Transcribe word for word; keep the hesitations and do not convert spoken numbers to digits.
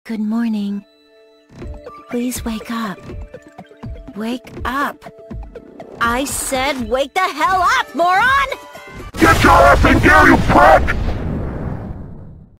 Good morning. Please wake up. Wake up. I said wake the hell up, moron! Get your ass in gear, you prick!